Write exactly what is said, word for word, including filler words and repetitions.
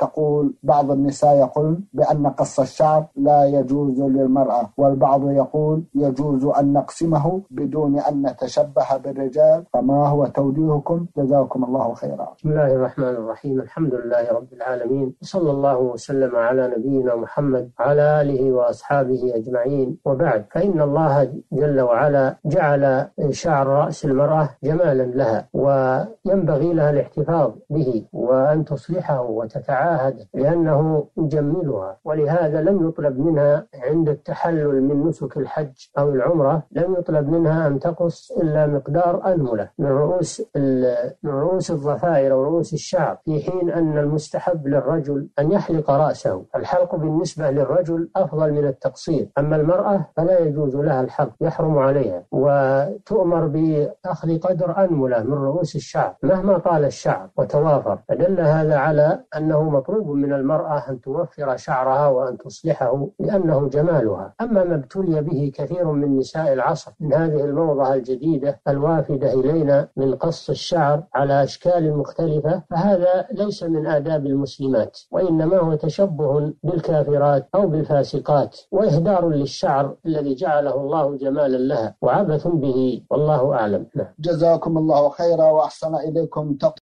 تقول بعض النساء يقول بأن قص الشعر لا يجوز للمرأة، والبعض يقول يجوز أن نقسمه بدون أن نتشبه بالرجال، فما هو توجيهكم؟ جزاكم الله خيرا. بسم الله الرحمن الرحيم، الحمد لله رب العالمين، صلى الله وسلم على نبينا محمد وعلى آله وأصحابه أجمعين، وبعد، فإن الله جل وعلا جعل شعر رأس المرأة جمالا لها، وينبغي لها الاحتفاظ به وأن تصلحه وتتعاهد لأنه يجملها. ولهذا لم يطلب منها عند التحلل من نسك الحج أو العمرة لم يطلب منها أن تقص إلا مقدار أنملة من رؤوس من رؤوس الضفائر أو رؤوس الشعر، في حين أن المستحب للرجل أن يحلق رأسه. الحلق بالنسبة للرجل أفضل من التقصير، أما المرأة فلا يجوز لها الحلق، يحرم عليها، وتؤمر بأخذ قدر أنملة من رؤوس الشعر مهما طال الشعر وتوافر. فدل هذا على أنه مطلوب من المرأة أن توفر شعرها وأن تصلحه لأنه جمالها. أما ما ابتلي به كثير من نساء العصر من هذه الموضة الجديدة الوافدة إلينا من قص الشعر على أشكال مختلفة، فهذا ليس من آداب المسلمات، وإنما هو تشبه بالكافرات أو بالفاسقات، وإهدار للشعر الذي جعله الله جمالا لها، وعبث به، والله أعلم. جزاكم الله خيرا وأحسن إليكم.